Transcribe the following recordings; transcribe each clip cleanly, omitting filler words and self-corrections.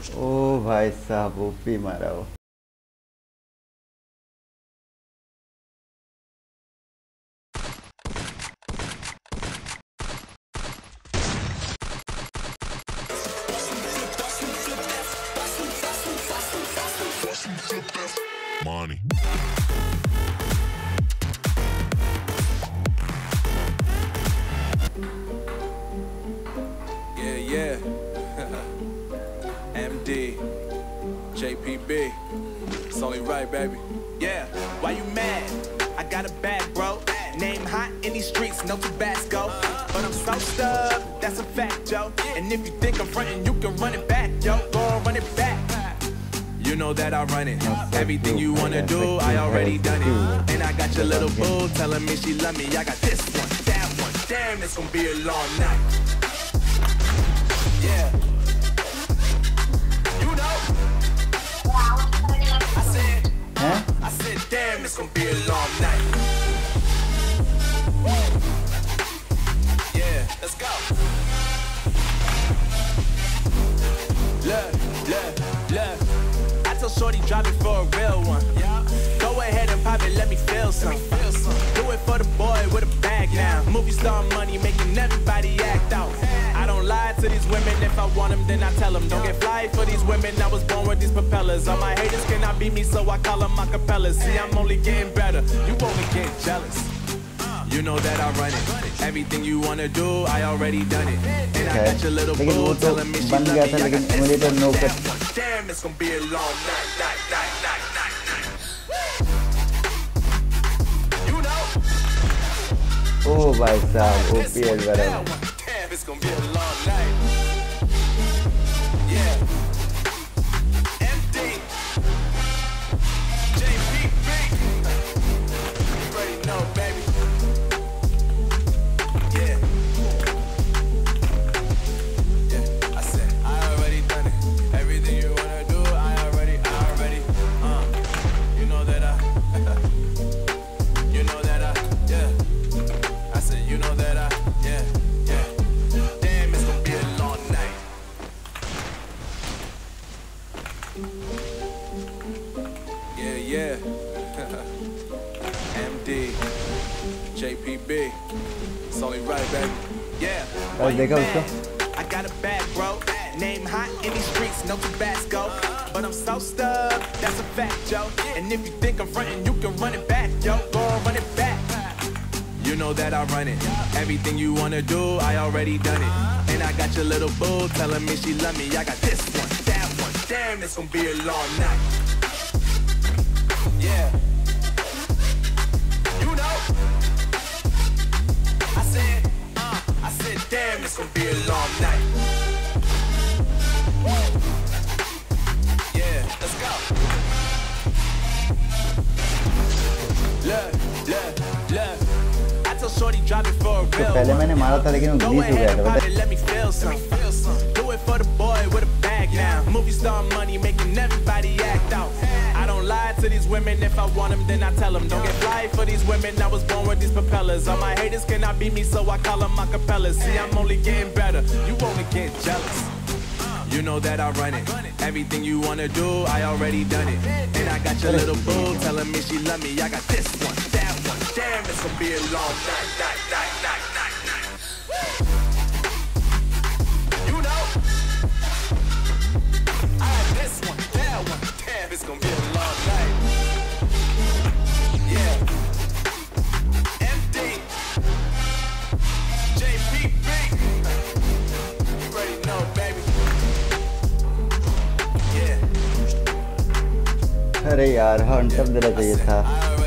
ओ भाई साहब ओपी मारा वो। Money. Yeah. MD, JPB, it's only right, baby. Yeah, why you mad? I got a bag, bro. Name hot in these streets, no Tabasco. But I'm so stubbed, that's a fact, yo. And if you think I'm frontin', you can run it back, yo. Go on, run it back. You know that I run it. Everything you wanna do, I already done it. And I got your little boo telling me she love me. I got this one, that one. Damn, it's gonna be a long night. Yeah. You know. I said, damn, it's gonna be a long night. Yeah, let's go. Look. I told Shorty drop it for a real one. Go ahead and pop it, let me feel some. Do it for the boy with a bag now. Movie star money making everybody act out. I don't lie to these women, if I want them then I tell them. Don't get fly for these women, I was born with these propellers. All my haters cannot beat me, so I call them acapellas. See, I'm only getting better, you only get jealous. You know that I run it. Everything you wanna do, I already done it. And I got your little boo telling me she love me. I got this one, that one. Damn, it's gonna be a long night. You know. ओ भाई साहब OP है बड़ा। Damn, it's gonna be a long night. Yeah. MD. JPB. You already know, baby. Yeah. I said, I already done it. Everything you wanna do, I already. You know that yeah. I said, you know that yeah. Damn, it's gonna be a long night. Yeah. MD, JPB, it's only right, baby. Yeah. Why you mad? I got a bag, bro. Name hot in these streets, no Tabasco. But I'm so stubbed, that's a fact, yo. And if you think I'm frontin', you can run it back, yo. Go on, run it back. You know that I run it. Everything you wanna do, I already done it. And I got your little boo telling me she love me. I got this one, that one. Damn, it's gonna be a long night. Yeah. You know. I said, damn, it's gonna be a long night. Yeah, let's go. Look. I told Shorty drop it for a real पहले मैंने मारा था लेकिन वो glitch हो गया था पता है? Let me feel some. Do it for the boy with a bag now. Movie star money making everybody act out. I don't lie to these women, if I want them then I tell them. Don't get fly for these women, I was born with these propellers. All my haters cannot beat me, so I call them acapellas. See, I'm only getting better, you only get jealous. You know that I run it. Everything you wanna do, I already done it. And I got your little boo telling me she love me. I got this one, that one. Damn, it's gonna be a long night. You know. I got this one, that one. Damn, it's gonna be a long night. Yeah. MD. JPB. You already know, baby. अरे यार हंटअप देना चाहिए था।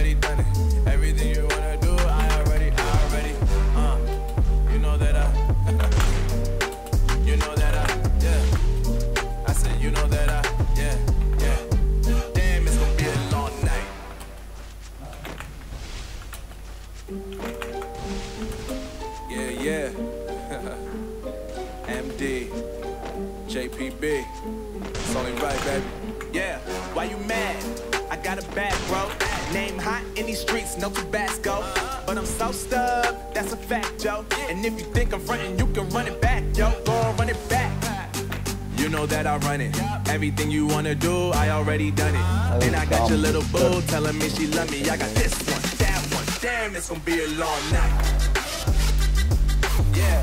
Yeah. MD, JPB, it's only right, baby. Yeah, why you mad? I got a bag, bro. Name hot in these streets, no Tabasco. But I'm so stubbed, that's a fact, yo. And if you think I'm frontin', you can run it back, yo. Go on, run it back. You know that I run it. Everything you wanna do, I already done it. And I got your little boo telling me she love me. I got this one, that one. Damn, it's gonna be a long night. Yeah.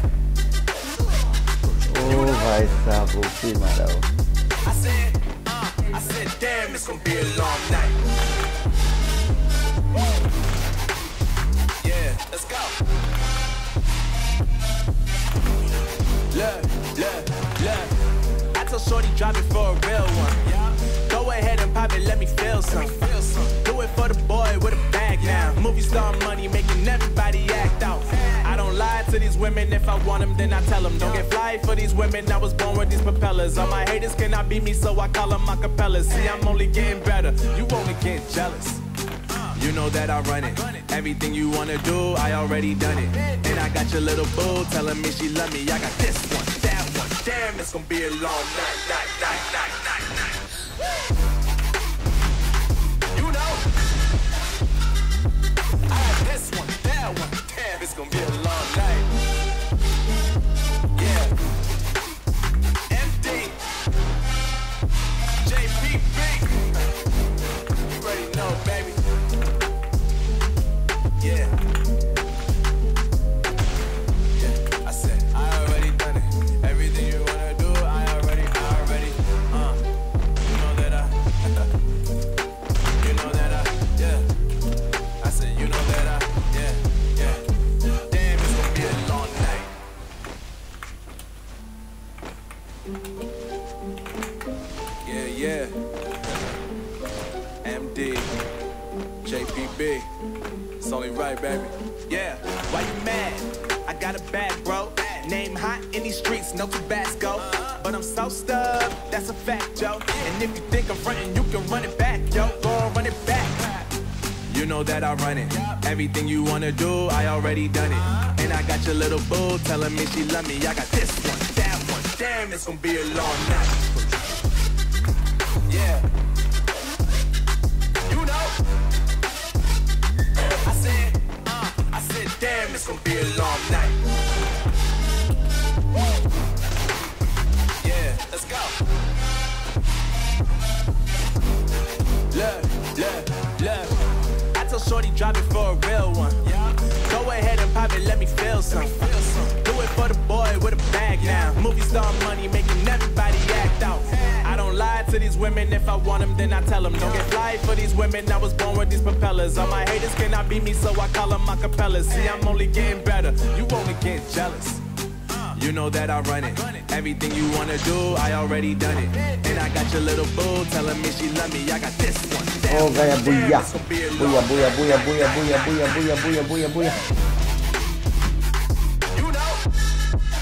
Oh भाई साहब OP मारा हो. I said, damn, it's gonna be a long night. Yeah, let's go. Look. I told Shorty drop it for a real one. Go ahead and pop it, let me feel some. Do it for the boy with a bag now. Movie star money making everybody act out. I don't lie to these women, if I want them then I tell them. Don't get fly for these women, I was born with these propellers. All my haters cannot beat me, so I call them acapellas. See, I'm only getting better, you only get jealous. You know that I run it. Everything you wanna do, I already done it. And I got your little boo telling me she love me. I got this one, that one. Damn, it's gonna be a long night. You know, I got this one, that one. Damn, it's gonna be a long night. Yeah. MD, JPB. You already know, baby. Yeah. I said, I already done it. Everything you wanna do, I already. You know that yeah. I said, you know that yeah. Damn, it's gonna be a long night. Yeah. MD, JPB. It's only right, baby. Yeah, why you mad? I got a bag, bro. Name hot in these streets, no Tabasco. But I'm so stubbed, that's a fact, yo. And if you think I'm frontin', you can run it back, yo. Go on, run it back. You know that I run it. Everything you wanna do, I already done it. And I got your little boo telling me she love me. I got this one, that one. Damn, it's gonna be a long night. Yeah. You know. I said, damn, it's gonna be a long night. Yeah, let's go. Look. I told Shorty drop it for a real one. Go ahead and pop it, let me feel some. Do it for the boy with a bag now. Movie star money making everybody act out. I don't lie to these women, if I want them then I tell them. Don't get fly for these women, I was born with these propellers. All my haters cannot beat me, so I call them acapellas. See, I'm only getting better, you only get jealous. You know that I run it. Everything you wanna do, I already done it. And I got your little boo telling me she love me. I got this one. Oh gaya buya. You know,